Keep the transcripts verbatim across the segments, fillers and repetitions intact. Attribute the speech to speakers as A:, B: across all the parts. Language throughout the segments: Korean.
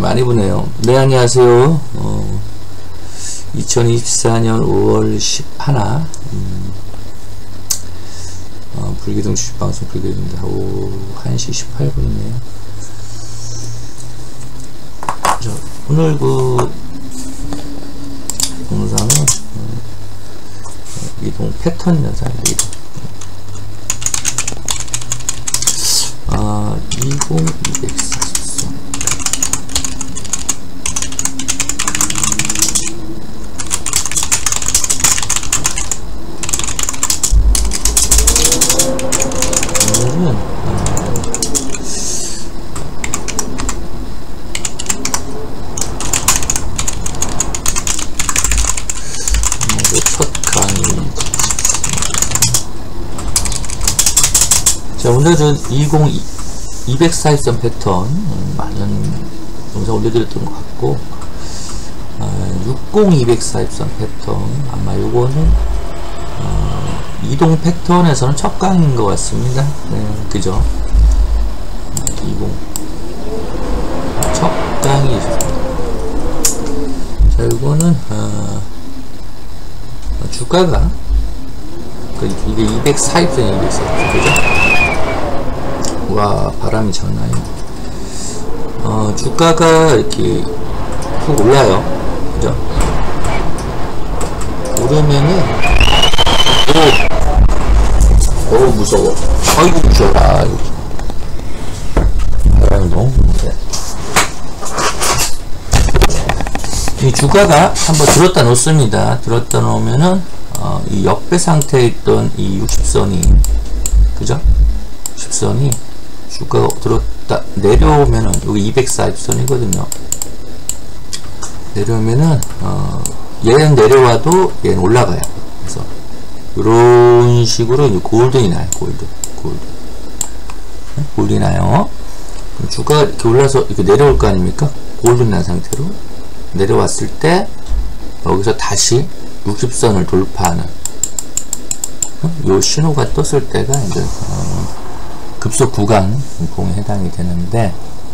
A: 많이 보네요. 네, 안녕하세요. 어, 이천이십사 년 오월 십일, 음, 어, 불기둥 주식방송 불기둥입니다. 오후 한 시 십팔 분이네요. 자, 오늘 그 동상은 어, 이동 패턴 현상입니다. 이동. 아, 이천이백사십사. 오늘은 첫 강의. 자, 오늘은 이천이백사십삼 패턴 음, 많은 영상 올려드렸던 것 같고, 어, 육천이백사십삼 패턴 아마 요거는 어, 이동 패턴에서는 첫 강인 것 같습니다. 네, 그죠? 이십 첫 강이 있습니다. 자, 이거는 어, 주가가 이게 이백사십선이 이백사십선, 그죠? 와, 바람이 장난이. 어, 주가가 이렇게 푹 올라요. 그죠? 오르면은, 오! 어우, 무서워. 아이고, 무서워라. 아이고. 바람이 너무 부는데. 이 주가가 한번 들었다 놓습니다. 들었다 놓으면은, 어, 이 역배 상태에 있던 이 육십선이, 그죠? 육십선이 주가가 들었다 내려오면은 여기 이백사십선이거든요. 내려오면은 어, 얘는 내려와도 얘는 올라가요. 그래서 이런 식으로 이제 골든이 나요. 골든, 골든, 네? 골든이 나요. 그럼 주가가 이렇게 올라서 이렇게 내려올 거 아닙니까? 골든 난 상태로 내려왔을 때 여기서 다시 육십선을 돌파하는 요 신호가 떴을 때가 이제 어, 급속 구간 공에 해당이 되는데,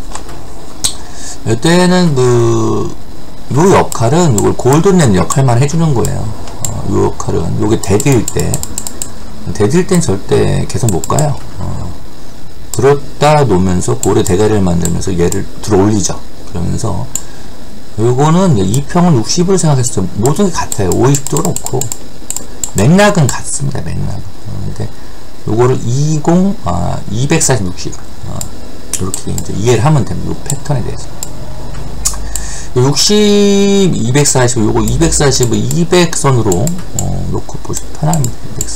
A: 이때는 그, 요 역할은 요걸 골든넷 역할만 해주는 거예요. 어, 요 역할은 요게 대디일 때, 대디일 땐 절대 계속 못 가요. 어, 들었다 놓으면서 고래 대가리를 만들면서 얘를 들어 올리죠. 그러면서 요거는 이평은 육십을 생각했을 때 모든 게 같아요. 오십도 그렇고 맥락은 같습니다. 맥락은. 어, 근데 요거를 이십, 아, 이백사십, 육십 어, 이렇게 이제 이해를 하면 됩니다. 요 패턴에 대해서. 육십, 이백사십, 요거 이백사십을 이백선으로 어, 놓고 보시면 편합니다.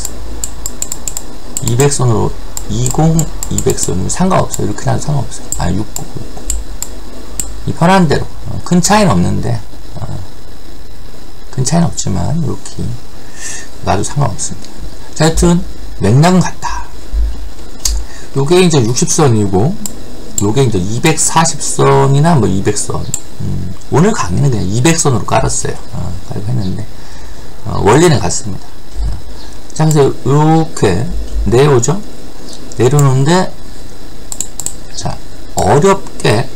A: 이백선으로 이십, 이백선 상관없어요. 이렇게 나도 상관없어요. 아, 육십, 이 편한 대로 어, 큰 차이는 없는데 어, 큰 차이는 없지만 이렇게 놔도 상관없습니다. 자, 하여튼 맥락은 같다. 요게 이제 육십선이고 요게 이제 이백사십선이나 뭐 이백선. 음, 오늘 강의는 그냥 이백선으로 깔았어요. 어, 깔고 했는데 어, 원리는 같습니다. 자, 그래서 요렇게 내려오죠. 내려오는데, 자, 어렵게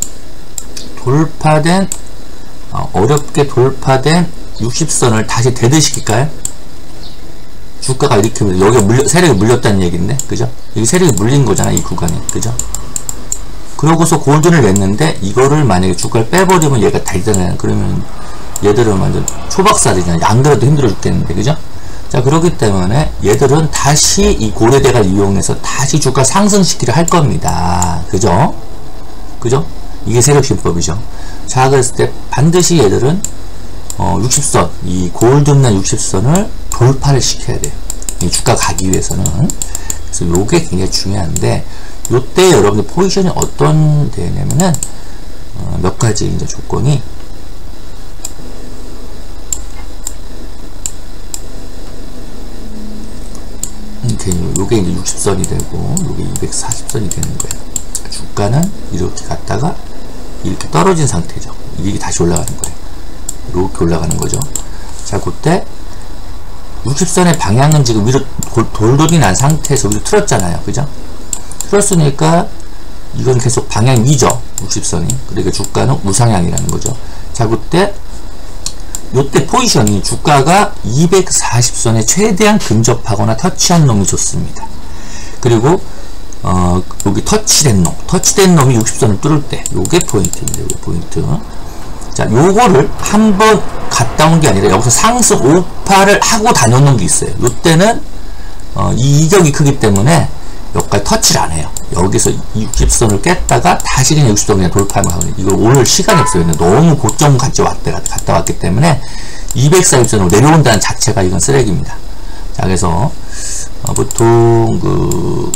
A: 돌파된 어, 어렵게 돌파된 육십선을 다시 대드시킬까요? 주가가 이렇게 여기 물려, 세력이 물렸다는 얘기인데, 그죠? 여기 세력이 물린 거잖아, 이 구간이, 그죠? 그러고서 골든을 냈는데 이거를 만약에 주가를 빼버리면 얘가 달잖아요. 그러면 얘들은 완전 초박살이잖아요. 안 그래도 힘들어 죽겠는데, 그죠? 자, 그렇기 때문에 얘들은 다시 이 고래대가를 이용해서 다시 주가 상승시키려 할 겁니다. 그죠? 그죠? 이게 세력신법이죠. 자, 그랬을 때 반드시 얘들은 어, 육십선, 이 골든난 육십선을 돌파를 시켜야 돼요. 이 주가 가기 위해서는. 그래서 요게 굉장히 중요한데, 요때 여러분들 포지션이 어떤 되냐면은, 어, 몇 가지 이제 조건이, 이렇게, 요게 이제 육십선이 되고, 요게 이백사십선이 되는 거예요. 주가는 이렇게 갔다가, 이렇게 떨어진 상태죠. 이게 다시 올라가는 거예요. 이렇게 올라가는 거죠. 자, 그때 육십선의 방향은 지금 위로 돌돌이 난 상태에서 위로 틀었잖아요. 그죠? 틀었으니까 이건 계속 방향 위죠. 육십 선이. 그러니까 주가는 우상향이라는 거죠. 자, 그때 요때 포지션이 주가가 이백사십 선에 최대한 근접하거나 터치한 놈이 좋습니다. 그리고 어, 여기 터치된 놈, 터치된 놈이 육십 선을 뚫을 때 요게 포인트입니다. 요게 포인트. 자, 요거를 한번 갔다 온 게 아니라 여기서 상승 오파를 하고 다녀오는 게 있어요. 요때는 어, 이 이격이 크기 때문에 여기까지 터치를 안 해요. 여기서 육십 선을 깼다가 다시 그냥 육십 선 그냥 돌파하면 하거든요. 이걸 오늘 시간이 없어요. 너무 고점 같이 왔다 갔다 왔기 때문에 이백사십 선으로 내려온다는 자체가 이건 쓰레기입니다. 자, 그래서 어, 보통 그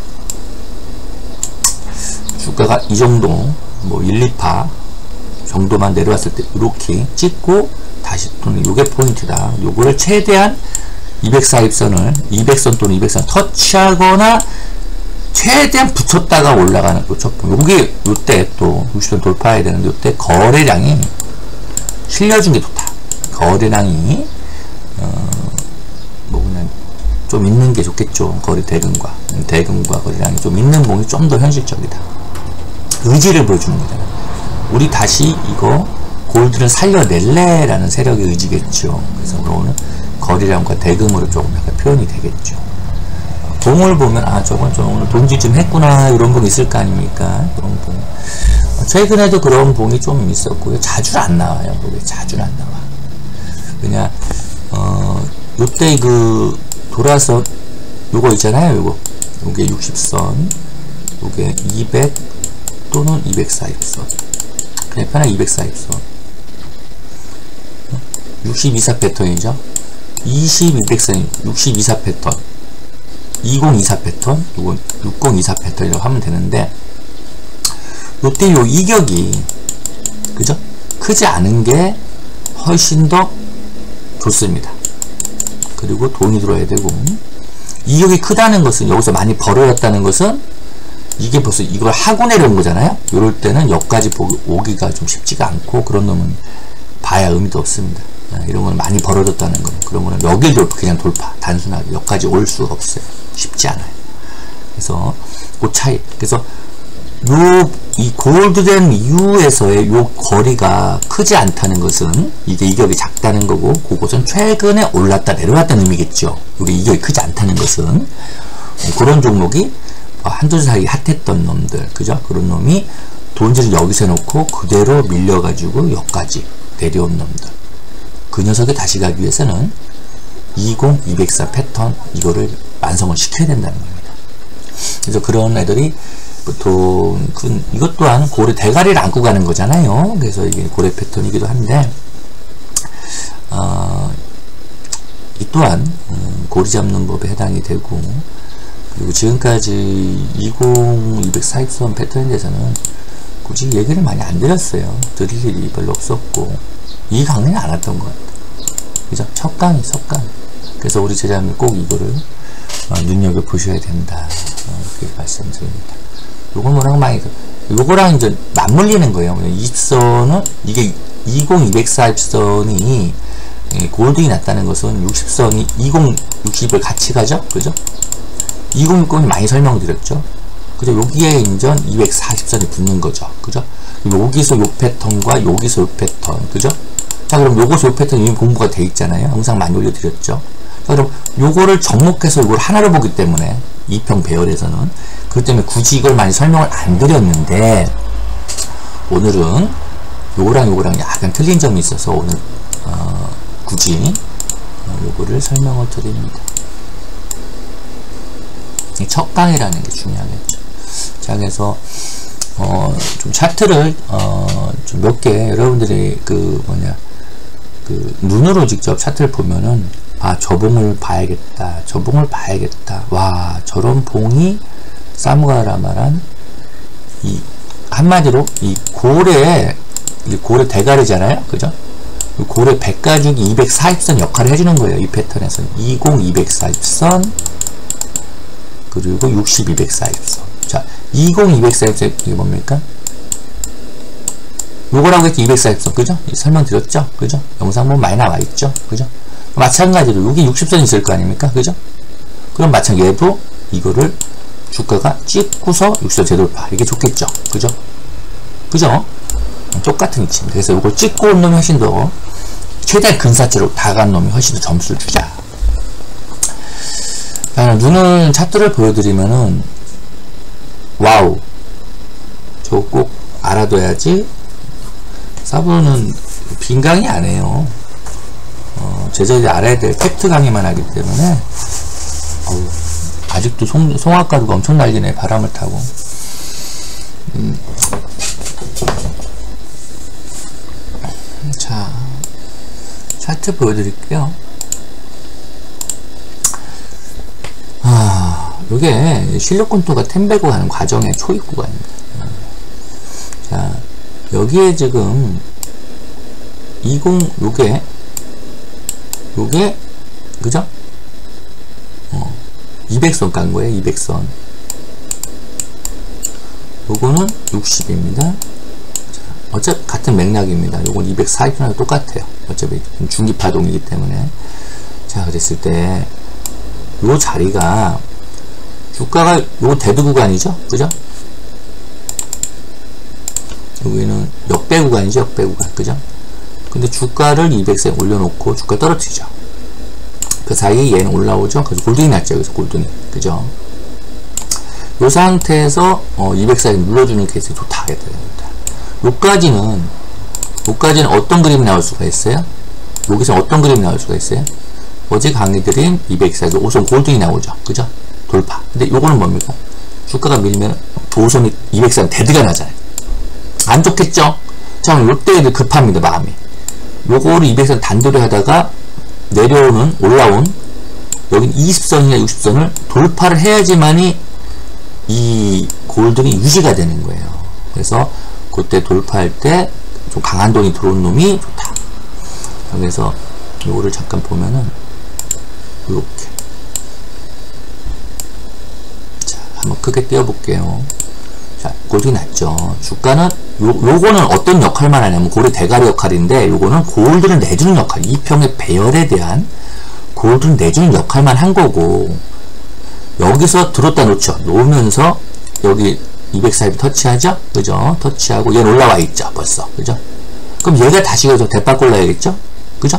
A: 주가가 이 정도 뭐 일, 이 파 정도만 내려왔을 때 이렇게 찍고 다시 또는 요게 포인트다. 요거를 최대한 이백사십 선을 이백 선 또는 이백 선 터치하거나 최대한 붙였다가 올라가는 또 첫 번. 요게 요때 또 육십 선 돌파해야 되는데 요때 거래량이 실려준 게 좋다. 거래량이 어 뭐 그냥 좀 있는 게 좋겠죠. 거래 대금과 대금과 거래량이 좀 있는 봉이 좀 더 현실적이다. 의지를 보여주는 거잖아. 우리 다시 이거 골드를 살려낼래? 라는 세력의 의지겠죠. 그래서 오늘 거래량과 대금으로 조금 약간 표현이 되겠죠. 봉을 보면 아 저건 좀 오늘 돈질 좀 했구나 이런 봉이 있을 거 아닙니까? 그런 봉. 최근에도 그런 봉이 좀 있었고요. 자주 안 나와요. 왜 자주 안 나와? 그냥 어 요때 그 돌아서 요거 있잖아요. 요거 요게 육십 선, 요게 이백 또는 이백사십 선. 그냥 편하게 이백사십 선. 육십이사 패턴이죠. 이십, 이백 선, 육십이사 패턴. 이공이사 패턴, 이건 육공이사 패턴이라고 하면 되는데, 요때 요 이격이, 그죠? 크지 않은 게 훨씬 더 좋습니다. 그리고 돈이 들어야 되고, 이격이 크다는 것은, 여기서 많이 벌어졌다는 것은, 이게 벌써 이걸 하고 내려온 거잖아요? 요럴 때는 여기까지 오기가 좀 쉽지가 않고, 그런 놈은 봐야 의미도 없습니다. 이런 건 많이 벌어졌다는 거는, 그런 거는 여길 돌파, 그냥 돌파. 단순하게 여기까지 올 수가 없어요. 쉽지 않아요. 그래서 그 차이. 그래서 요 이 골드된 이후에서의 요 거리가 크지 않다는 것은 이게 이격이 작다는 거고, 그것은 최근에 올랐다 내려왔다는 의미겠죠. 우리 이격이 크지 않다는 것은 그런 종목이 한두 달 사이 핫했던 놈들, 그죠? 그런 놈이 돈질을 여기서 해놓고 그대로 밀려가지고 여기까지 내려온 놈들. 그 녀석에 다시 가기 위해서는 이공, 이백사 패턴 이거를 완성을 시켜야 된다는 겁니다. 그래서 그런 애들이 보통 그 이것 또한 고래 대가리를 안고 가는 거잖아요. 그래서 이게 고래 패턴이기도 한데 어, 이 또한 음, 고리 잡는 법에 해당이 되고, 그리고 지금까지 이공, 이백사십 선 패턴에 대해서는 굳이 얘기를 많이 안 드렸어요. 드릴 일이 별로 없었고 이 강의는 안 했던 것 같아요. 그죠? 첫 강의, 첫 강의. 그래서 우리 제자님 꼭 이거를 어, 눈여겨보셔야 된다. 어, 그렇게 말씀드립니다. 요거 뭐라고 많이, 요거랑 이제 맞물리는 거예요. 이십 선은, 이게 이공, 이백사십 선이 예, 골딩이 났다는 것은 육십 선이 이공, 육십을 같이 가죠? 그죠? 이공, 육공이 많이 설명드렸죠? 그죠? 여기에 인전 이백사십 선이 붙는 거죠. 그죠? 여기서 요 패턴과 여기서 요 패턴. 그죠? 자, 그럼 요거서 요 패턴 이미 공부가 돼 있잖아요. 영상 많이 올려드렸죠. 자, 그럼 요거를 접목해서 이걸 하나로 보기 때문에 이평 배열에서는, 그렇기 때문에 굳이 이걸 많이 설명을 안 드렸는데, 오늘은 요거랑 요거랑 약간 틀린 점이 있어서 오늘 어, 굳이 어, 요거를 설명을 드립니다. 첫 강의라는 게 중요하겠죠. 자, 그래서 어, 좀 차트를 어, 좀 몇 개 여러분들이 그 뭐냐 그 눈으로 직접 차트를 보면은 아, 저 봉을 봐야겠다, 저 봉을 봐야겠다, 와, 저런 봉이 사무가라 말한 이 한마디로 이 고래, 이 고래 대가리잖아요, 그죠? 고래 백가죽이 이백사십 선 역할을 해주는 거예요. 이 패턴에서 이공, 이백사십 선 그리고 육십, 이백사십 선. 자, 이공, 이백사십 선 이게 뭡니까? 요거라고 했지. 이백사십 선, 그죠? 설명드렸죠? 그죠? 영상 보면 많이 나와 있죠? 그죠? 마찬가지로 여기 육십 선 있을 거 아닙니까? 그죠? 그럼 마찬가지로 얘도 이거를 주가가 찍고서 육십 선 재돌파. 이게 좋겠죠. 그죠? 그죠? 똑같은 위치입니다. 그래서 이걸 찍고 온 놈이 훨씬 더 최대 근사치로 다가간 놈이 훨씬 더 점수를 주자. 자, 눈을 차트를 보여드리면은 와우, 저거 꼭 알아둬야지. 사부는 빈강의 아니에요. 어, 제자들이 알아야 될 팩트 강의만 하기 때문에. 어우, 아직도 송, 송화가루가 엄청 날리네. 바람을 타고. 음. 자, 차트 보여드릴게요. 아, 요게 실력 건토가 텐베고 가는 과정의 초입 구간입니다. 자, 여기에 지금 이십, 요게 요게 그죠? 어, 이백 선 깐 거예요. 이백 선. 요거는 육십입니다. 자, 어차피 같은 맥락입니다. 요건 이백사십 분하고 똑같아요. 어차피 중기파동이기 때문에. 자, 그랬을 때 요 자리가 주가가 요 대두 구간이죠. 그죠? 여기는 역배 구간이죠. 역배 구간. 그죠? 근데 주가를 이백사에 올려놓고 주가 떨어뜨리죠. 그 사이에 얘는 올라오죠. 그래서 골든이 났죠. 여기서 골든이. 그죠? 요 상태에서 어, 이백사에 눌러주는 케이스 좋다 하게 됩니다. 요까지는 요까지는 어떤 그림이 나올 수가 있어요? 여기서 어떤 그림이 나올 수가 있어요? 어제 강의드린 이백사에서 오선 골든이 나오죠. 그죠? 돌파. 근데 요거는 뭡니까? 주가가 밀면 오선이 이백사는 데드가 나잖아요. 안 좋겠죠? 자, 요때 급합니다. 마음이. 요거를 이백선 단도리 하다가 내려오는, 올라온, 여긴 이십 선이나 육십 선을 돌파를 해야지만이 이 골든이 유지가 되는 거예요. 그래서 그때 돌파할 때 좀 강한 돈이 들어온 놈이 좋다. 그래서 요거를 잠깐 보면은 요렇게. 자, 한번 크게 띄워볼게요. 자, 골든이 났죠. 주가는 요, 요거는 어떤 역할만 하냐면 고래 대가리 역할인데, 요거는 골드를 내주는 역할, 이평의 배열에 대한 골드를 내주는 역할만 한 거고, 여기서 들었다 놓죠. 놓으면서 여기 이백사십 터치하죠. 그죠? 터치하고 얘는 올라와 있죠. 벌써. 그죠? 그럼 얘가 다시 여기서 대바꿀라야겠죠? 그죠?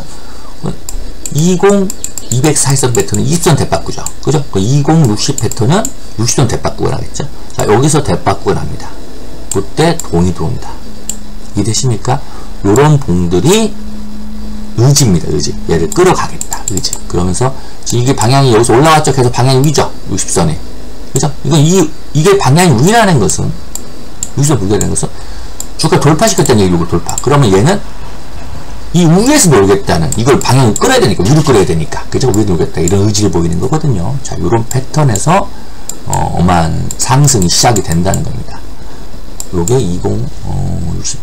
A: 이십, 이백사십 선 패턴은 이십 선 대바꾸죠. 그죠? 이십, 육십 패턴은 육십 선 대바꾸고 나겠죠? 자, 여기서 대바꾸고 납니다. 그때 돈이 들어온다. 이해되십니까? 요런 봉들이 의지입니다. 의지. 얘를 끌어가겠다. 의지. 그러면서 이게 방향이 여기서 올라왔죠. 계속 방향이 위죠. 육십 선에. 그죠? 이건 이, 이게 방향이 위라는 것은, 여기서 보게되는 것은 주가 돌파시켰다는 얘기고 돌파. 그러면 얘는 이 위에서 놀겠다는, 이걸 방향을 끌어야 되니까, 위로 끌어야 되니까. 그죠? 위로 놀겠다. 이런 의지를 보이는 거거든요. 자, 요런 패턴에서 어, 어마한 상승이 시작이 된다는 겁니다. 요게 이십, 어, 육십,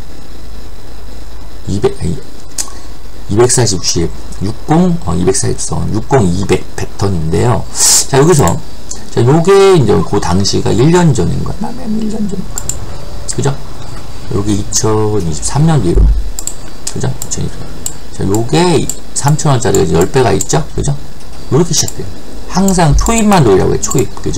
A: 이백, 이백사십, 육십, 육십, 어, 이백사십 선, 육십, 이백 패턴인데요. 자, 여기서, 자, 요게 이제 그 당시가 일 년 전인가? 몇 년 전인가? 그죠? 요게 이천이십삼 년 뒤로. 그죠? 이천이십삼 년. 자, 요게 삼천 원짜리가 십 배가 있죠? 그죠? 요렇게 시작돼요. 항상 초입만 노리라고 해요. 초입. 그죠?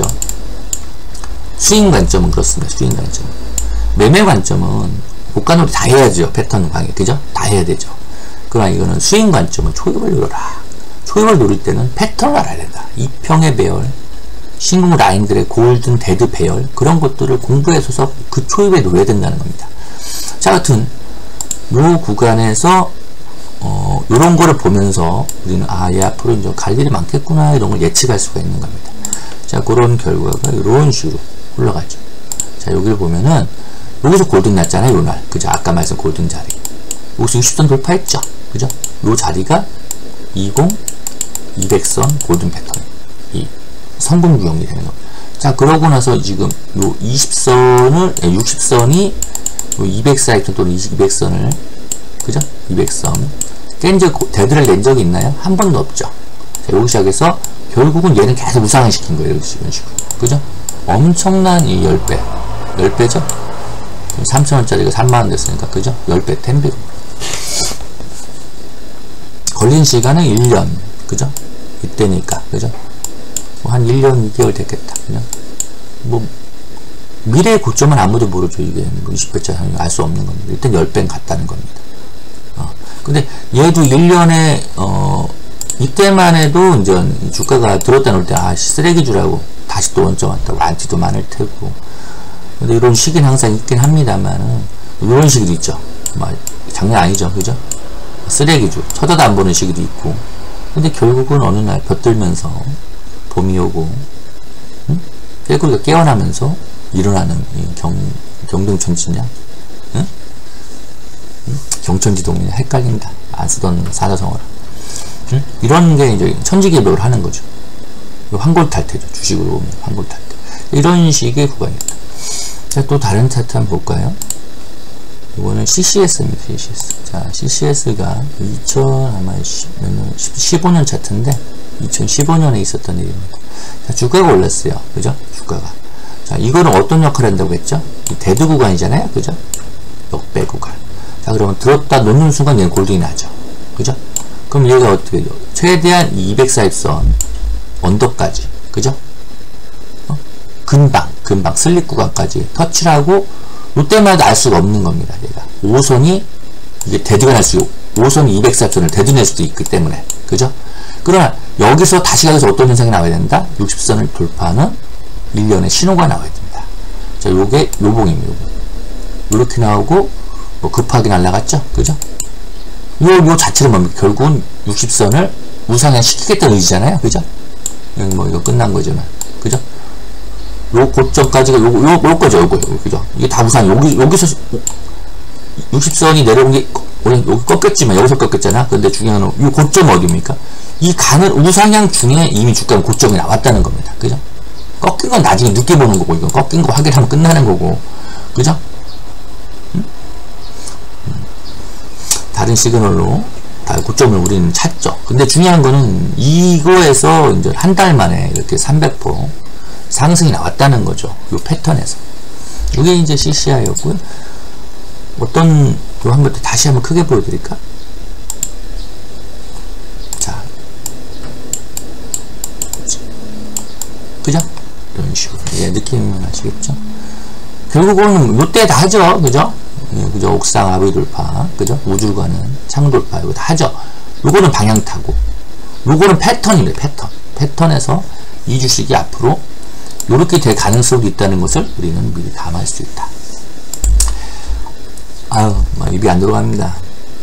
A: 수익 관점은 그렇습니다. 수익 관점. 매매 관점은 고가놀이 다 해야죠. 패턴 강의. 그죠? 다 해야 되죠. 그러나 이거는 수익 관점은 초입을 노려라. 초입을 노릴 때는 패턴을 알아야 된다. 이평의 배열, 신궁 라인들의 골든 데드 배열, 그런 것들을 공부해서 그 초입에 놓아야 된다는 겁니다. 자, 하여튼 요 구간에서 어, 요런 거를 보면서 우리는 아, 얘 앞으로 이제 갈 일이 많겠구나, 이런 걸 예측할 수가 있는 겁니다. 자, 그런 결과가 이런 식으로 올라가죠. 자, 여기를 보면은 여기서 골든 났잖아요. 요날. 그죠? 아까 말씀 골든 자리. 여기서 육십 선 돌파했죠. 그죠? 요 자리가 이십, 이백 선 골든 패턴. 이 성공 구역이 되는 겁니다. 자, 그러고 나서 지금 요 이십 선을, 육십 선이 요 이백사십 선 또는 이백 선을, 그죠? 이백 선. 깬 적, 데드를 낸 적이 있나요? 한 번도 없죠. 자, 여기 시작해서 결국은 얘는 계속 우상을 시킨 거예요. 이런 식으로. 그죠? 엄청난 이 십 배. 십 배죠? 삼천 원짜리가 삼만 원 됐으니까. 그죠? 십 배, 텐 배. 걸린 시간은 일 년. 그죠? 이때니까. 그죠? 뭐 한 일 년 이 개월 됐겠다. 그죠? 뭐 미래의 고점은 아무도 모르죠. 이게 이십 배짜 알 수 없는 겁니다. 일단 십 배는 갔다는 겁니다. 어. 근데 얘도 일 년에 어 이때만 해도 이제 주가가 들었다 놓을 때 아 쓰레기주라고 다시 또 원점 왔다고 안티도 많을 테고. 근데 이런 시기는 항상 있긴 합니다만은 이런 시기도 있죠. 막 장난 아니죠, 그죠? 쓰레기주 쳐다도 안 보는 시기도 있고. 근데 결국은 어느 날 벼들면서 봄이 오고, 응? 깨구리가 깨어나면서 일어나는 이 경, 경동천지냐? 응? 응? 경천지동이냐? 헷갈린다. 안 쓰던 사자성어라. 응? 이런 게 이제 천지개벽을 하는 거죠. 환골탈태죠. 주식으로 보면 환골탈태. 이런 식의 구간입니다. 자, 또 다른 차트 한번 볼까요? 이거는 씨씨에스입니다. 씨씨에스. 자, 씨씨에스가 이천 아마 십오 년 차트인데 이천십오 년에 있었던 일입니다. 자, 주가가 올랐어요. 그죠? 주가가. 자, 이거는 어떤 역할을 한다고 했죠? 대두 구간이잖아요. 그죠? 역배 구간. 자, 그러면 들었다 놓는 순간 얘는 골딩이 나죠. 그죠? 그럼 얘가 어떻게 해요? 최대한 이백사십선 언더까지. 그죠? 어? 금방, 금방 슬립 구간까지 터치를 하고 이때마다 알 수가 없는 겁니다. 얘가 오선이 이게 대두가 날 수, 오선이 이백사십선을 대두낼 수도 있기 때문에. 그죠? 그러나 여기서 다시 가서 어떤 현상이 나와야 된다? 육십선을 돌파하는 일련의 신호가 나와야 됩니다. 자, 요게 요봉입니다. 요봉. 요렇게 나오고 뭐 급하게 날아갔죠? 그죠? 요, 요 자체는 뭡니까? 결국은 육십선을 우상향 시키겠다는 의지잖아요. 그죠? 뭐 이거 끝난 거지만. 그죠? 요 고점까지가 요, 요, 요거죠, 요거. 그죠? 이게 다 우상, 여기, 여기서 육십선이 내려온 게, 여기 꺾였지만, 여기서 꺾였잖아? 근데 중요한 건, 이 고점 어디입니까? 이 가는 우상향 중에 이미 주가는 고점이 나왔다는 겁니다. 그죠? 꺾인 건 나중에 늦게 보는 거고, 이건 꺾인 거 확인하면 끝나는 거고. 그죠? 음? 음. 다른 시그널로 다 고점을 우리는 찾죠. 근데 중요한 거는 이거에서 이제 한 달 만에 이렇게 삼백 퍼센트 상승이 나왔다는 거죠. 이 패턴에서. 이게 이제 씨씨아이였고요. 어떤, 요 한번 다시 한번 크게 보여드릴까? 자. 그죠? 이런 식으로. 예, 느낌 아시겠죠? 결국은 요때 다 하죠. 그죠? 예, 그죠? 옥상 아브이 돌파. 그죠? 우주로 가는 창 돌파. 이거 다 하죠. 요거는 방향 타고. 요거는 패턴입니다. 패턴. 패턴에서 이 주식이 앞으로 요렇게 될 가능성도 있다는 것을 우리는 미리 감안할 수 있다. 아유, 막 입이 안 들어갑니다.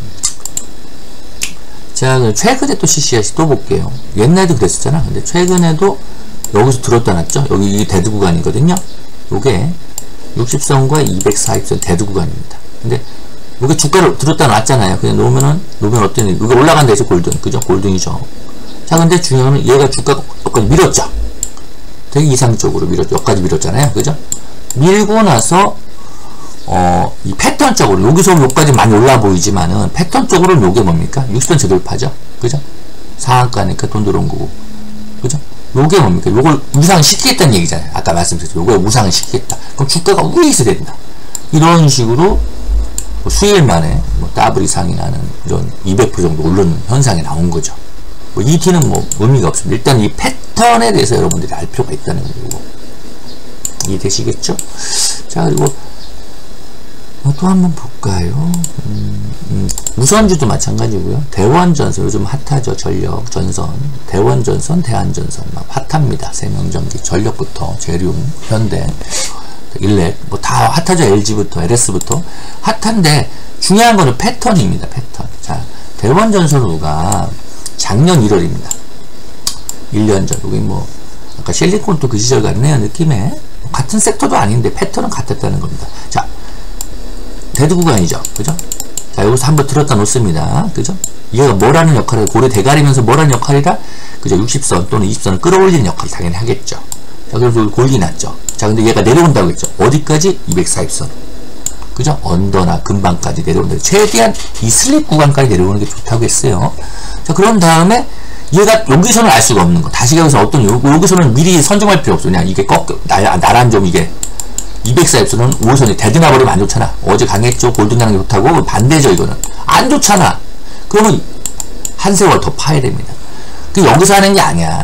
A: 자, 최근에 또 씨씨아이씨 또 볼게요. 옛날에도 그랬었잖아. 근데 최근에도 여기서 들었다 놨죠? 여기 이게 대두 구간이거든요. 요게 육십선과 이백사십선 대두 구간입니다. 근데 요게 주가를 들었다 놨잖아요. 그냥 놓으면은, 놓으면 어떤, 이게 올라간 데서 골든. 그죠? 골든이죠. 자, 근데 중요한 건 얘가 주가가 여기까지 밀었죠? 되게 이상적으로 밀었죠. 여기까지 밀었잖아요. 그죠? 밀고 나서, 어, 이 패턴적으로, 여기서 여기까지 많이 올라 보이지만은, 패턴적으로는 요게 뭡니까? 육십선 재돌파죠. 그죠? 상한가니까 돈 들어온 거고. 그죠? 요게 뭡니까? 요걸 우상시키겠다는 얘기잖아요. 아까 말씀드렸죠. 요걸 우상시키겠다. 그럼 주가가 위에 있어야 된다. 이런 식으로, 뭐 수일 만에, 뭐, 더블 이상이 나는 이런 이백 퍼센트 정도 오르는 현상이 나온 거죠. 뭐, 이티는 뭐, 의미가 없습니다. 일단 이 패턴에 대해서 여러분들이 알 필요가 있다는 거고. 이해되시겠죠? 자, 그리고, 또 한번 볼까요? 음, 음, 우선주도 마찬가지고요. 대원전선, 요즘 핫하죠. 전력, 전선, 대원전선, 대한전선, 막 핫합니다. 세명전기, 전력부터, 재룡, 현대, 일렉, 뭐 다 핫하죠. 엘지부터, 엘에스부터. 핫한데, 중요한 거는 패턴입니다. 패턴. 자, 대원전선우가 작년 일월입니다. 일 년 전. 여기 뭐, 아까 실리콘도 그 시절 같네요. 느낌에. 같은 섹터도 아닌데 패턴은 같았다는 겁니다. 자, 대두 구간이죠. 그죠? 자, 여기서 한번 들었다 놓습니다. 그죠? 얘가 뭐라는 역할을, 고래 대가리면서 뭐라는 역할이라? 그죠? 육십선 또는 이십선을 끌어올리는 역할을 당연히 하겠죠. 자, 그래서 골기 났죠. 자, 근데 얘가 내려온다고 했죠. 어디까지? 이백사십선. 그죠? 언더나 근방까지 내려온다. 최대한 이 슬립 구간까지 내려오는 게 좋다고 했어요. 자, 그런 다음에 얘가 여기서는 알 수가 없는 거. 다시 가서 어떤, 여기서는 미리 선정할 필요 없어. 그냥 이게 꺾여, 나, 나란 점 이게. 이백사십선은 오선이 대드나 버리면 안 좋잖아. 어제 강했죠. 골든장이 좋다고. 반대죠, 이거는. 안 좋잖아. 그러면 한 세월 더 파야 됩니다. 그 여기서 하는 게 아니야.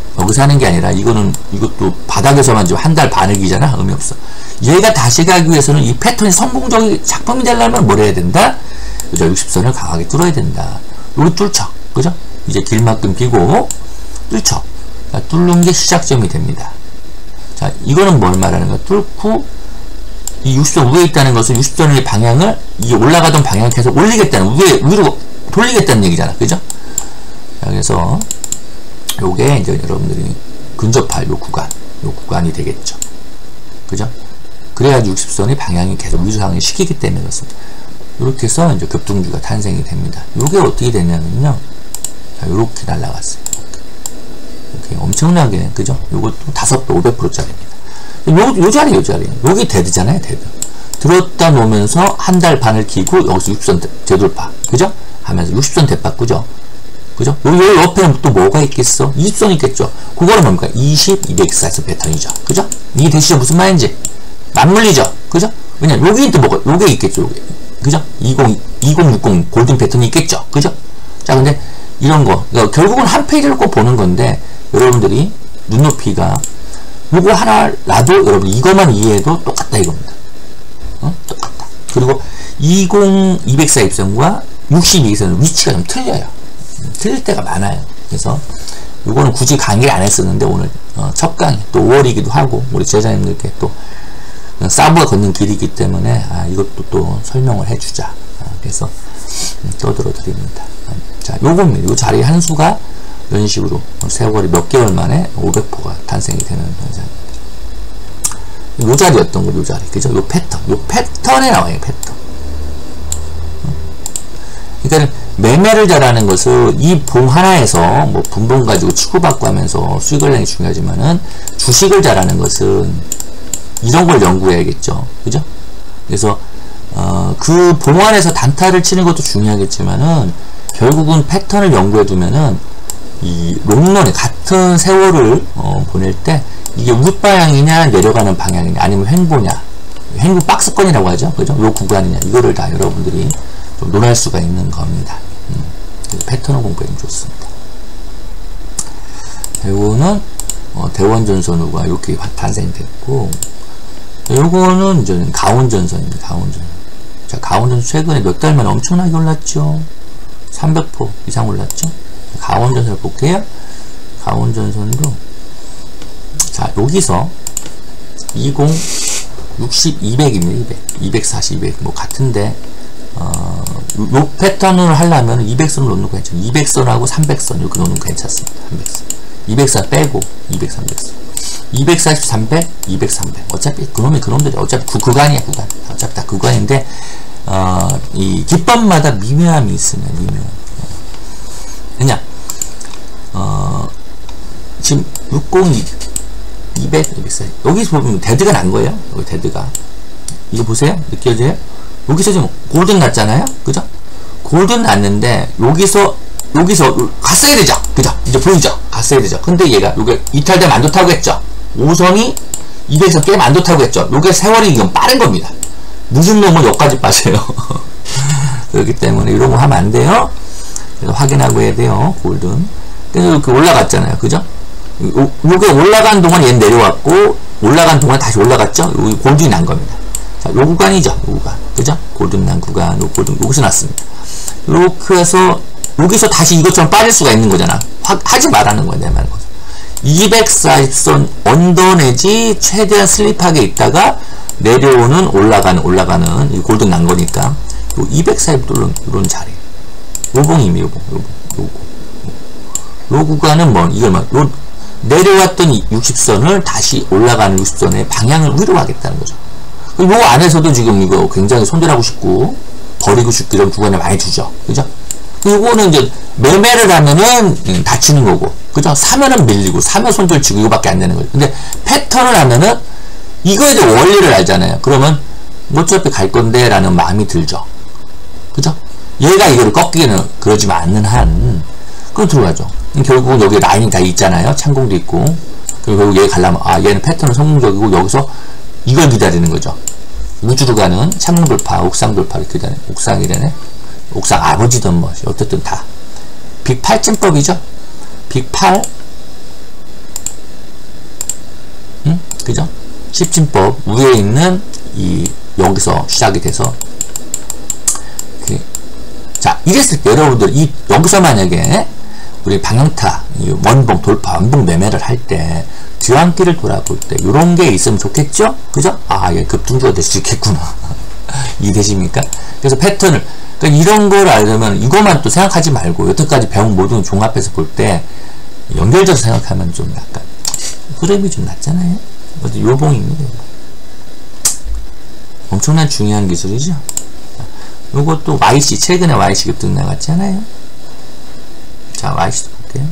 A: 여기서 하는 게 아니라 이거는 이것도 바닥에서만 지금 한 달 반을 기잖아. 의미 없어. 얘가 다시 가기 위해서는 이 패턴이 성공적인 작품이 되려면 뭘 해야 된다? 그죠? 육십 선을 강하게 뚫어야 된다. 여기 뚫죠. 그죠? 이제 길만큼 비고 뚫죠. 자, 뚫는 게 시작점이 됩니다. 자, 이거는 뭘 말하는 거야? 뚫고 이 육십 선 위에 있다는 것은 육십 선의 방향을 이 올라가던 방향을 계속 올리겠다는, 위에 위로 돌리겠다는 얘기잖아. 그죠? 자, 그래서 요게 이제 여러분들이 근접할 요 구간, 요 구간이 되겠죠. 그죠? 그래야지 육십 선의 방향이 계속 위상을 시키기 때문에 그렇습니다. 이렇게 해서 이제 급등주가 탄생이 됩니다. 요게 어떻게 되냐면요. 자, 요렇게 날라갔어요. 이렇게 엄청나게, 그죠? 요것도 다섯 배, 오백 퍼센트짜리입니다. 요, 요 자리, 요 자리. 여기 데드잖아요, 데드. 들었다 놓으면서 한 달 반을 기고 여기서 육십 선 재돌파. 그죠? 하면서 육십 선 대바꾸죠. 그죠? 요, 요 옆에는 또 뭐가 있겠어? 이십 선 있겠죠? 그거는 뭡니까? 이십, 이백사에서 패턴이죠. 그죠? 이게 되시죠? 무슨 말인지? 맞물리죠? 그죠? 왜냐, 여기 또 뭐가, 요게 있겠죠? 요게. 그죠? 이십, 이천육십 골든 패턴이 있겠죠? 그죠? 자, 근데 이런 거. 그러니까 결국은 한 페이지를 꼭 보는 건데, 여러분들이 눈높이가 요거 하나라도 여러분 이것만 이해해도 똑같다 이겁니다. 어? 똑같다. 그리고 이십, 이백사 입선과 육십 입선은 위치가 좀 틀려요. 틀릴 때가 많아요. 그래서 요거는 굳이 강의를 안 했었는데 오늘 어, 첫 강의 또 오월이기도 하고 우리 제자님들께 또 사부가 걷는 길이기 때문에 아, 이것도 또 설명을 해주자. 아, 그래서 음, 떠들어 드립니다. 아, 자, 요겁니다. 요 자리 한 수가 이런 식으로 세월이 몇 개월 만에 오백 퍼센트가 탄생이 되는 현상입니다. 요 자리였던 거, 요 자리. 그죠? 요 패턴. 요 패턴에 나와요, 패턴. 그러니까 매매를 잘하는 것은 이 봉 하나에서 뭐 분봉 가지고 치고받고 하면서 수익을 내는 게 중요하지만은 주식을 잘하는 것은 이런 걸 연구해야겠죠. 그죠? 그래서 어, 그 봉 안에서 단타를 치는 것도 중요하겠지만은 결국은 패턴을 연구해 두면은 이 롱런에 같은 세월을 어, 보낼 때 이게 윗방향이냐 내려가는 방향이냐 아니면 횡보냐 횡보 박스권이라고 하죠. 그죠? 요 구간이냐 이거를 다 여러분들이 좀 논할 수가 있는 겁니다. 음, 패턴을 공부하면 좋습니다. 요거는 어, 대원전선우가 이렇게 탄생됐고 요거는 이제 가온전선입니다. 가온전선. 자, 가온전선 최근에 몇 달 만에 엄청나게 올랐죠. 삼백 퍼센트 이상 올랐죠. 가온전선을 볼게요. 가온전선도 자, 여기서 이십, 육십, 이백입니다. 이백, 이백사십, 이백 뭐 같은데 어, 요 패턴을 하려면 이백 선을 놓는 거 괜찮아요. 이백 선하고 삼백 선 이렇게 놓는 거 괜찮습니다. 삼백 선. 이백 선 빼고 이백, 삼백 선. 이백사십, 삼백, 이백, 삼백. 어차피 그놈이 그놈들이 어차피 구, 구간이야, 구간. 어차피 다 구간인데 어, 이 기법마다 미묘함이 있으면 미묘. 그냥 어, 지금 육십, 이백, 이백사십. 여기서 보면 데드가 난 거예요. 여기 데드가. 이거 보세요. 느껴져요? 여기서 지금 골든 났잖아요. 그죠? 골든 났는데 여기서 여기서 갔어야 되죠. 그죠? 이제 보이죠? 갔어야 되죠. 근데 얘가 요게 이탈되면 안 좋다고 했죠. 오선이 이백에서 깨면 안 좋다고 했죠. 요게 세월이 이건 빠른 겁니다. 늦은 놈은 여기까지 빠져요. 그렇기 때문에 이런 거 하면 안 돼요. 그래서 확인하고 해야 돼요. 골든. 그래서 이렇게 올라갔잖아요. 그죠? 요, 요게 올라간 동안 얘는 내려왔고 올라간 동안 다시 올라갔죠. 여기 골든이 난 겁니다. 자, 요 구간이죠. 요 구간. 그죠? 골든 난 구간. 요 골든 여기서 났습니다. 이렇게 해서 여기서 다시 이것처럼 빠질 수가 있는 거잖아. 하, 하지 말라는 거야, 내 말은. 이백사십 선 언더 내지 최대한 슬립하게 있다가 내려오는 올라가는 올라가는 이 골든 난 거니까 요 이백사십 도 이런 자리. 요봉입니다. 요봉. 요봉. 요거. 요 구간은 뭐 이걸 막 요 내려왔던 육십 선을 다시 올라가는 육십 선의 방향을 위로 하겠다는 거죠. 요 안에서도 지금 이거 굉장히 손절하고 싶고 버리고 싶고 이런 구간을 많이 주죠. 그죠? 요거는 이제 매매를 하면은 다치는 거고, 그죠? 사면은 밀리고, 사면 손절치고 이거밖에 안 되는 거죠. 근데 패턴을 하면은 이거에 대해 원리를 알잖아요. 그러면 어차피 갈 건데 라는 마음이 들죠. 그죠? 얘가 이거를 꺾기는 그러지만 않는 한 그럼 들어가죠. 결국은 여기 라인이 다 있잖아요. 찬공도 있고. 그리고 얘 가려면 아 얘는 패턴은 성공적이고 여기서 이걸 기다리는 거죠. 우주로 가는 찬공 돌파, 옥상 돌파를 기다리는 옥상이래네. 옥상 아버지든 뭐 어쨌든 다 빅 팔진법이죠. 빅 팔 그죠? 십진법 위에 있는 이 여기서 시작이 돼서 이렇게. 자, 이랬을 때 여러분들 이 여기서 만약에 우리 방향타 이 원봉 돌파 원봉 매매를 할 때 뒤안길을 돌아볼 때 요런 게 있으면 좋겠죠? 그죠? 아, 얘 급등주가 될 수 있겠구나. 이해되십니까? 그래서 패턴을, 그러니까 이런 걸 알려면 이것만 또 생각하지 말고 여태까지 배운 모든 종합해서 볼 때 연결져서 생각하면 좀 약간 흐름이 좀 낮잖아요. 어디 요봉입니다. 엄청난 중요한 기술이죠. 요것도 와이씨, 최근에 와이씨 급등 나갔잖아요. 자, 와이씨도 볼게요.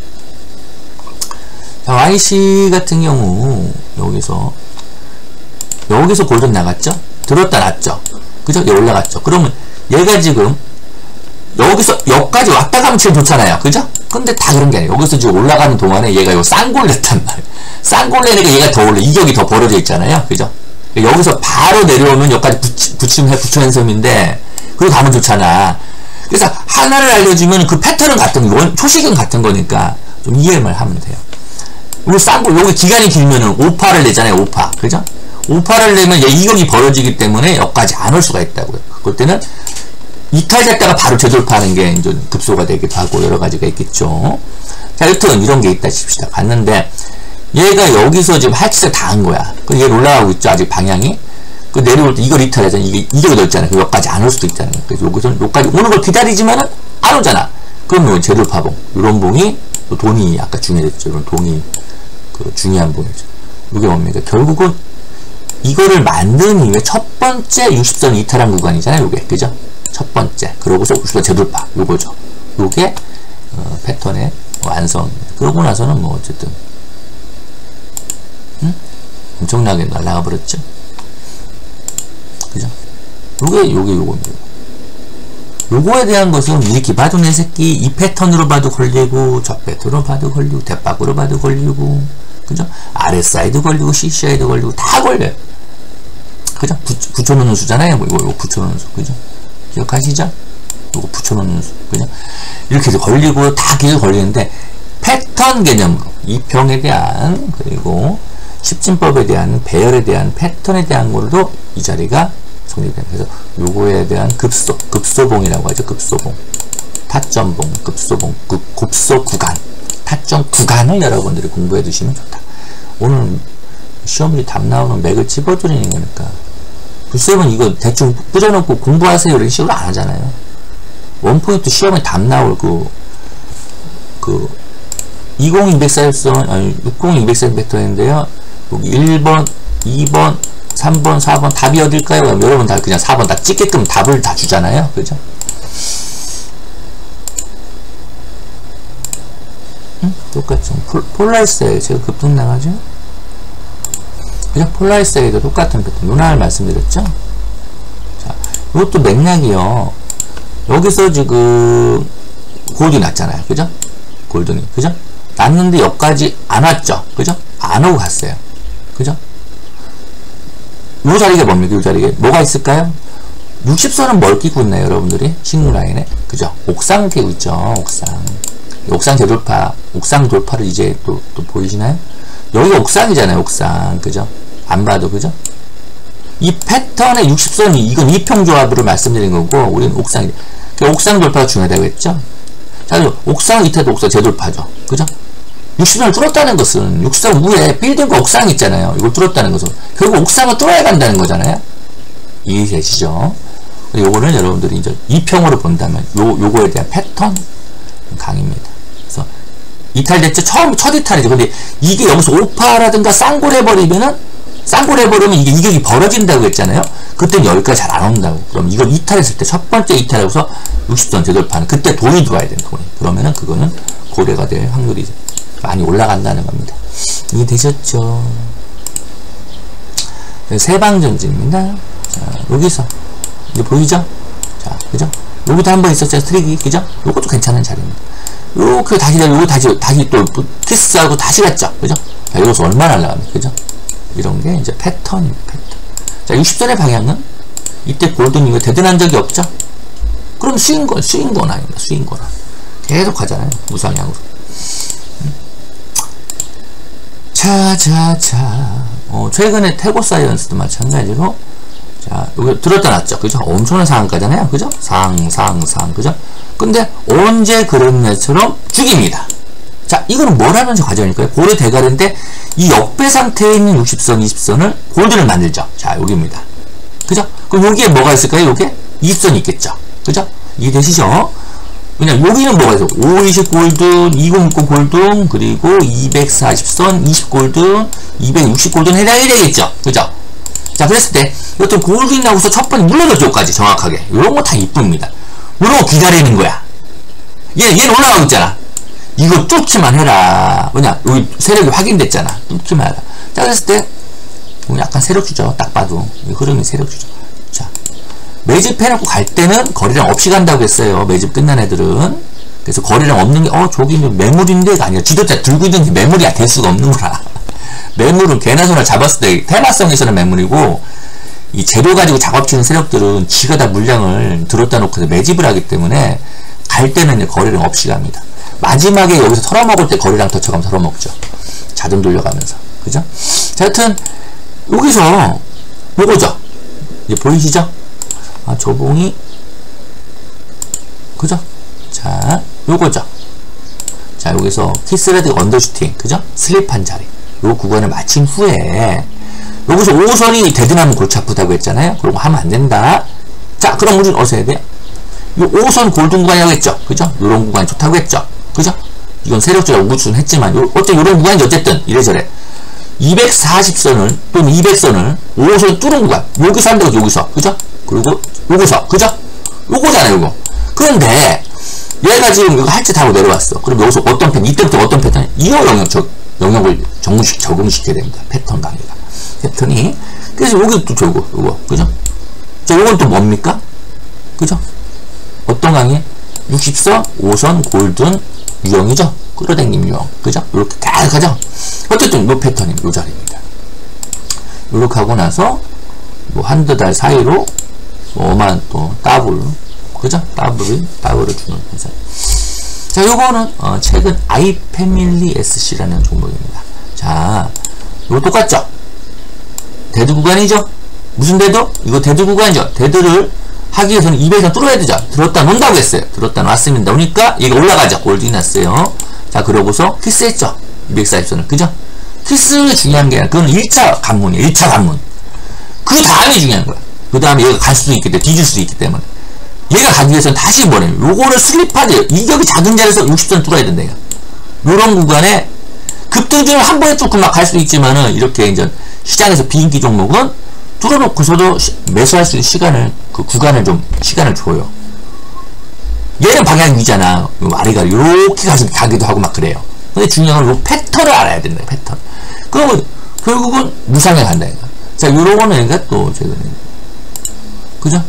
A: 자, 와이씨 같은 경우 여기서 여기서 골든 나갔죠? 들었다 놨죠? 그죠? 얘 올라갔죠? 그러면 얘가 지금 여기서 여기까지 왔다 가면 제일 좋잖아요. 그죠? 근데 다 그런 게 아니에요. 여기서 지금 올라가는 동안에 얘가 요 쌍골냈단 말이에요. 쌍골내니까 얘가 더 올라, 이격이 더 벌어져 있잖아요. 그죠? 여기서 바로 내려오면 여기까지 붙이, 붙이면 부처연섬인데 그리고 가면 좋잖아. 그래서 하나를 알려주면 그 패턴은 같은 거, 초식은 같은 거니까 좀 이해만 하면 돼요. 우리 쌍골, 여기 기간이 길면은 오파를 내잖아요. 오파. 그죠? 오파를 내면 얘 이격이 벌어지기 때문에 여기까지 안 올 수가 있다고요. 그때는 이탈됐다가 바로 재돌파하는 게 이제 급소가 되기도 하고 여러 가지가 있겠죠. 자, 여튼 이런 게 있다 칩시다. 봤는데 얘가 여기서 지금 할짓을 다 한 거야. 그 얘 올라가고 있죠. 아직 방향이. 그 내려올 때 이걸 이탈하잖아. 이게 이격이 넓잖아. 그 여기까지 안 올 수도 있잖아요. 그래서 여기서는 여기까지 오는 걸 기다리지만은 안 오잖아. 그러면 재돌파봉. 이런 봉이 또 돈이 아까 중요했죠. 이런 돈이 그 중요한 봉이죠. 이게 뭡니까? 결국은 이거를 만든 이후에 첫 번째 육십 선 이탈한 구간이잖아요. 요게. 그죠? 첫 번째. 그러고서 육십 선 재돌파. 요거죠. 요게 어, 패턴의 완성. 그러고 나서는 뭐 어쨌든 응? 엄청나게 날아가 버렸죠. 그죠? 요게 요게 요겁니다. 요거에 대한 것은 이렇게 봐도 내 새끼 이 패턴으로 봐도 걸리고 저 패턴으로 봐도 걸리고 대박으로 봐도 걸리고 그죠? 알에스아이도 걸리고 씨씨아이도 걸리고 다 걸려요. 그죠? 부, 붙여놓는 수잖아요. 뭐 이거, 이거 붙여놓는 수. 그죠? 기억하시죠? 이거 붙여놓는 수. 그죠? 이렇게 해서 걸리고 다 계속 걸리는데 패턴 개념으로 이평에 대한 그리고 십진법에 대한 배열에 대한 패턴에 대한 걸로 이 자리가 성립됩니다. 그래서 요거에 대한 급소, 급소봉이라고 하죠. 급소봉. 타점봉, 급소봉, 급, 급소 구간. 타점 구간을 여러분들이 공부해 두시면 좋다. 오늘 시험지 답 나오면 맥을 집어드리는 거니까. 글쎄면 이거 대충 뿌려놓고 공부하세요. 이런 식으로 안 하잖아요. 원포인트 시험에 답 나올 그, 그, 이공이백사십선, 아니, 육공이백사십 벡터인데요. 여기 일 번, 이 번, 삼 번, 사 번 답이 어딜까요? 그럼 여러분 다 그냥 사 번 다 찍게끔 답을 다 주잖아요. 그죠? 응? 똑같죠. 폴라리스에 제가 급등 나가죠? 그죠? 폴라리스에도 똑같은 패턴. 누나를 말씀드렸죠? 자, 이것도 맥락이요. 여기서 지금 골드 났잖아요. 그죠? 골든이. 그죠? 났는데 여기까지 안 왔죠? 그죠? 안 오고 갔어요. 그죠? 요 자리가 뭡니까? 요 자리에 뭐가 있을까요? 육십 선은 뭘 끼고 있나요, 여러분들이? 식물 라인에. 그죠? 옥상을 끼고 있죠, 옥상. 옥상 재돌파, 옥상 돌파를 이제 또, 또 보이시나요? 여기가 옥상이잖아요, 옥상. 그죠? 안 봐도, 그죠? 이 패턴의 육십 선이, 이건 이평조합으로 말씀드린 거고, 우리는 옥상이. 옥상 돌파가 중요하다고 했죠? 자, 옥상 이태도 옥상 재돌파죠. 그죠? 육십 선을 뚫었다는 것은 육십 선 위에 빌딩과 옥상이 있잖아요. 이걸 뚫었다는 것은 결국 옥상을 뚫어야 간다는 거잖아요. 이해되시죠? 요거는 여러분들이 이제 이평으로 본다면 요, 요거에 대한 패턴 강의입니다. 그래서 이탈됐죠? 처음 첫 이탈이죠. 근데 이게 여기서 오파라든가 쌍골 해버리면은 쌍골 해버리면 이게 이격이 벌어진다고 했잖아요. 그때는 여기까지 잘 안 온다고. 그럼 이걸 이탈했을 때 첫 번째 이탈하고서 육십 선 재돌파는 그때 돈이 들어와야 되는 돈이. 그러면은 그거는 고래가 될 확률이 많이 올라간다는 겁니다. 이해 되셨죠? 세방전지입니다. 자, 여기서 이제 보이죠? 자, 그죠? 여기도 한번 있었죠, 트릭이. 그죠? 요것도 괜찮은 자리입니다. 요렇게 다시, 요거 다시, 다시 또 키스하고 다시 갔죠? 그죠? 자, 여기서 얼마나 날라갑니까? 그죠? 이런 게 이제 패턴입니다, 패턴. 자, 육십 선의 방향은 이때 골든 이거 대단한 적이 없죠? 그럼 수인권, 수인권아닙니다, 수인권아. 계속 가잖아요, 우상향으로. 자, 자, 자. 어, 최근에 태고사이언스도 마찬가지로, 자, 여기 들었다 놨죠. 그죠? 엄청난 상한가잖아요. 그죠? 상, 상, 상. 그죠? 근데 언제 그랬냐처럼 죽입니다. 자, 이거는 뭐라는 과정일까요? 고래 대가리인데, 이 역배 상태에 있는 육십 선, 이십 선을 골든을 만들죠. 자, 여기입니다. 그죠? 그럼 여기에 뭐가 있을까요? 여기에 이십 선이 있겠죠. 그죠? 이해되시죠? 그냥 여기는 뭐가 있어? 오백이십 골든, 이백육십 골든, 그리고 이백사십 선, 이십 골든, 이백육십 골든 해당이 되겠죠. 그죠? 자, 그랬을 때, 여튼 골든 나고서 첫 번째 물러졌죠, 여기까지 정확하게. 요런 거 다 이쁩니다. 요런 거 기다리는 거야. 얘, 얘는 올라가고 있잖아. 이거 뚫기만 해라. 뭐냐, 여기 세력이 확인됐잖아. 뚫기만 해라. 자, 그랬을 때, 약간 세력 주죠. 딱 봐도. 이 흐름이 세력 주죠. 자, 매집 해놓고 갈 때는 거래량 없이 간다고 했어요. 매집 끝난 애들은. 그래서 거래량 없는 게, 어, 저기 매물인데가 아니라 지도자 들고 있는 게 매물이 될 수가 없는 거라. 매물은 개나 소나 잡았을 때 테마성에서는 매물이고, 이 재료 가지고 작업치는 세력들은 지가 다 물량을 들었다 놓고 매집을 하기 때문에 갈 때는 이제 거래량 없이 갑니다. 마지막에 여기서 털어먹을 때 거래량 터쳐가면 털어먹죠. 자동 돌려가면서. 그죠? 자, 하여튼, 여기서, 요거죠? 이제 보이시죠? 아, 조봉이, 그죠? 자, 요거죠? 자, 여기서 키스레드 언더슈팅, 그죠? 슬립한 자리. 요 구간을 마친 후에, 여기서 오 선이 데드나면 골치 아프다고 했잖아요? 그런 거 하면 안 된다. 자, 그럼 우리는 어디서 해야 돼요? 요 오 선 골든 구간이라고 했죠? 그죠? 요런 구간이 좋다고 했죠? 그죠? 이건 세력적으로 우구추는 했지만, 요, 어쨌든 요런 구간이 어쨌든 이래저래. 이백사십 선을, 또는 이백 선을 오 선 뚫은 구간. 여기서 한다고 여기서. 그죠? 그리고 요거서. 그죠? 요거잖아요, 요거. 그런데, 얘가 지금 이거 할지 타고 내려왔어. 그럼 여기서 어떤 패턴, 이때부터 어떤 패턴? 이어 영역, 저, 영역을 정식 적응시켜야 됩니다. 패턴 강의가. 패턴이. 그래서 여기 또 저거, 요거. 그죠? 자, 요건 또 뭡니까? 그죠? 어떤 강의? 육십 선, 오 선, 골든, 유형이죠? 끌어당김 유형. 그죠? 이렇게 가득하죠? 어쨌든 요 패턴이 요 자리입니다. 이렇게 하고 나서, 뭐, 한두 달 사이로, 뭐, 어마한 또, 더블. 그죠? 더블을, 더블을 주는 회사. 자, 요거는, 어, 최근 아이패밀리 에스씨라는 종목입니다. 자, 이거 똑같죠? 데드 구간이죠? 무슨 데드? 이거 데드 구간이죠? 데드를 하기 위해서는 이백 선 뚫어야 되죠? 들었다 놓는다고 했어요. 들었다 놨습니다. 그러니까 얘가 올라가죠. 골든이 났어요. 자, 그러고서 키스했죠? 이백사십 선을. 그죠? 키스 중요한 게 아니라 그건 일 차 관문이에요. 일 차 관문. 그 다음이 중요한 거야. 그 다음에 얘가 갈 수도 있기 때문에, 뒤질 수도 있기 때문에. 얘가 가기 위해서는 다시 뭐래요? 요거를 슬립하돼요. 이격이 작은 자리에서 육십 선 뚫어야 된다. 요런 구간에 급등중을 한 번에 뚫고 막 갈 수도 있지만은, 이렇게 이제 시장에서 비인기 종목은 뚫어놓고서도 매수할 수 있는 시간을, 그 구간을 좀, 시간을 줘요. 얘는 방향 위잖아. 아래가 이렇게 가기도 하고 막 그래요. 근데 중요한 건 요 패턴을 알아야 된다. 패턴. 그러면 결국은 무상에 간다. 이거. 자, 요런 거는 그러니까 또 최근에. 그죠?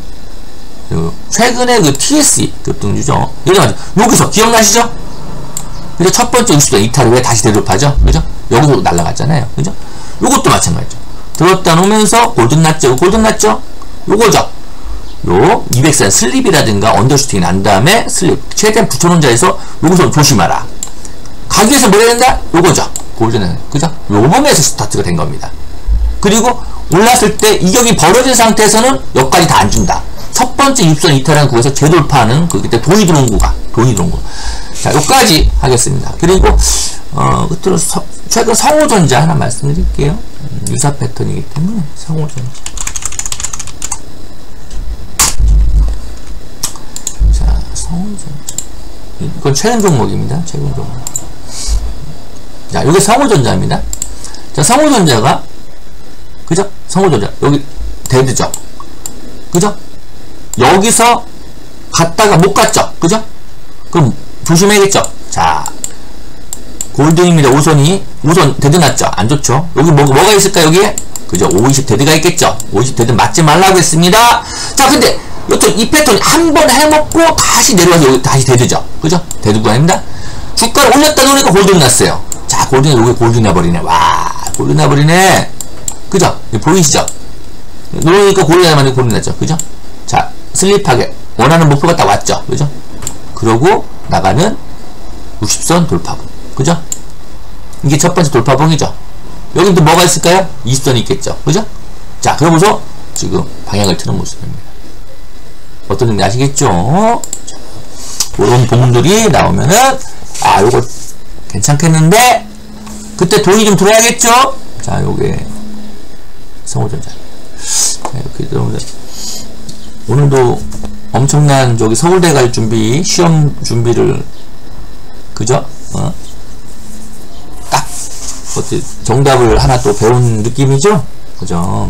A: 최근에 그 티에스이 급등주죠. 여기서 기억나시죠? 그죠? 첫 번째 육십 선 이탈을 왜 다시 대립하죠? 그죠? 여기서 날아갔잖아요. 그죠? 요것도 마찬가지죠. 들었다 놓으면서 골든 났죠? 골든 났죠? 요거죠? 요 이백 선 슬립이라든가 언더슈팅이 난 다음에 슬립 최대한 붙여놓은 자리에서 요것을 조심하라. 가기 위해서 뭐 해야 된다? 요거죠? 골든은. 그죠? 요 부분에서 스타트가 된 겁니다. 그리고 올랐을 때 이격이 벌어진 상태에서는 여기까지 다 안 준다. 첫 번째 육십 선 이탈한 구에서 재돌파하는 그 그때 돈이 들어온 구가 돈이 들어온 구. 자, 여기까지 하겠습니다. 그리고 어 끝으로 서, 최근 성호전자 하나 말씀드릴게요. 음, 유사 패턴이기 때문에 성호전자. 자, 성호전자. 이건 최근 종목입니다. 최근 종목. 자, 이게 성호전자입니다. 자, 성호전자가 그죠? 성호전자 여기 데드죠. 그죠? 여기서 갔다가 못 갔죠? 그죠? 그럼 조심해야겠죠? 자, 골든입니다. 오 선이 오 선 데드 났죠? 안 좋죠? 여기 뭐, 뭐가 있을까 여기에? 그죠? 오이십 데드가 있겠죠? 오이십 데드 맞지 말라고 했습니다. 자, 근데 여튼 이 패턴 한 번 해먹고 다시 내려와서 여기 다시 데드죠? 그죠? 데드 구간입니다. 주가를 올렸다 놓으니까 골든 났어요. 자, 골든이 여기 골든 나버리네. 와, 골든 나버리네. 그죠? 보이시죠? 누르니까 골든 나버리네. 골든 났죠? 그죠? 자, 슬립하게 원하는 목표가 딱 왔죠. 그죠? 그러고 나가는 육십 선 돌파봉. 그죠? 이게 첫 번째 돌파봉이죠. 여기 또 뭐가 있을까요? 이십 선이 있겠죠. 그죠? 자, 그러면서 지금 방향을 트는 모습입니다. 어떤 건지 아시겠죠? 이런 봉들이 나오면은, 아, 요거 괜찮겠는데? 그때 돈이 좀 들어야겠죠? 자, 요게 성호전자. 자, 이렇게 들어오면 오늘도 엄청난 저기 서울대 갈 준비, 시험 준비를, 그죠? 어? 딱, 어떻게 정답을 하나 또 배운 느낌이죠? 그죠?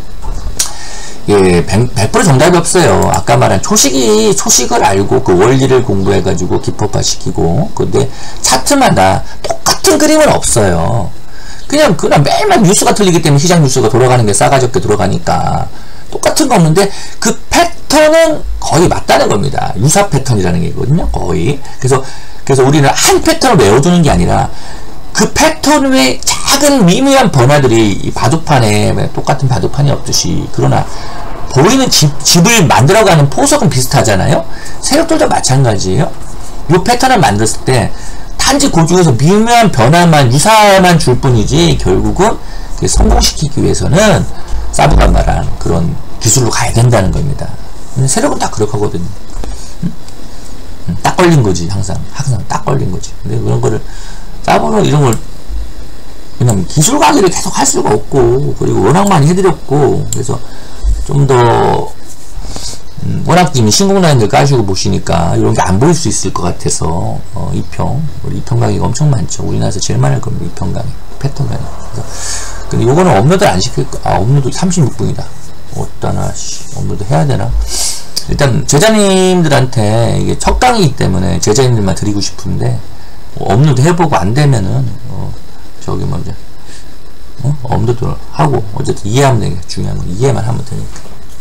A: 예, 백 퍼센트 정답이 없어요. 아까 말한 초식이, 초식을 알고 그 원리를 공부해가지고 기법화 시키고, 근데 차트마다 똑같은 그림은 없어요. 그냥, 그냥 매일매일 뉴스가 틀리기 때문에 시장 뉴스가 돌아가는 게 싸가지 없게 돌아가니까 똑같은 거 없는데 그 패턴은 거의 맞다는 겁니다. 유사 패턴이라는 게 있거든요. 거의. 그래서, 그래서 우리는 한 패턴을 외워주는 게 아니라 그 패턴 외에 작은 미미한 변화들이 이 바둑판에 똑같은 바둑판이 없듯이, 그러나 보이는 집, 집을 만들어가는 포석은 비슷하잖아요. 세력들도 마찬가지예요. 이 패턴을 만들었을 때 단지 그 중에서 미묘한 변화만, 유사만 줄 뿐이지 결국은 성공시키기 위해서는 사부가 말한 그런 기술로 가야 된다는 겁니다. 세력은 딱 그렇게 하거든요. 응? 응, 딱 걸린 거지. 항상 항상 딱 걸린 거지. 근데 그런 거를 사부는 이런 걸 그냥 기술 강의를 계속 할 수가 없고, 그리고 워낙 많이 해드렸고, 그래서 좀 더 음, 워낙 지금 신공라인들 까시고 보시니까 이런 게 안 보일 수 있을 것 같아서 어, 이평, 우리 이평 강의가 엄청 많죠. 우리나라에서 제일 많을 겁니다. 이평 강의, 패턴 강의. 그래서 근데 요거는 업로드 안 시킬 거. 아, 업로드 삼십육 분이다. 어따나 씨, 업로드 해야 되나? 일단 제자님들한테 이게 첫 강의이기 때문에 제자님들만 드리고 싶은데, 어, 업로드 해보고 안 되면은 어, 저기 먼저 어? 업로드를 하고 어쨌든 이해하면 되게 중요한 건 이해만 하면 되니까.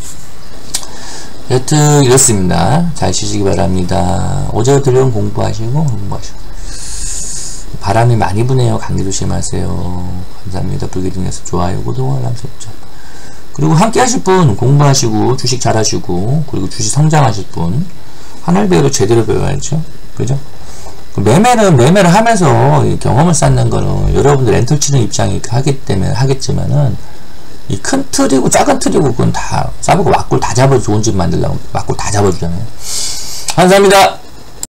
A: 여튼 이렇습니다. 잘 쉬시기 바랍니다. 어제 들은 공부하시고 공부하시고. 바람이 많이 부네요. 감기 조심하세요. 감사합니다. 불기 중에서 좋아요, 구독, 알람 설정. 그리고 함께 하실 분, 공부하시고 주식 잘하시고 그리고 주식 성장하실 분, 하나를 배워도 제대로 배워야죠. 그죠? 매매는 매매를 하면서 이 경험을 쌓는 거는 여러분들 렌털 치는 입장이 하기 때문에 하겠지만은, 이 큰 틀이고 작은 틀이고 그건 다 싸보고 막골 다 잡아, 좋은 집 만들려고 막골 다 잡아주잖아요. 감사합니다.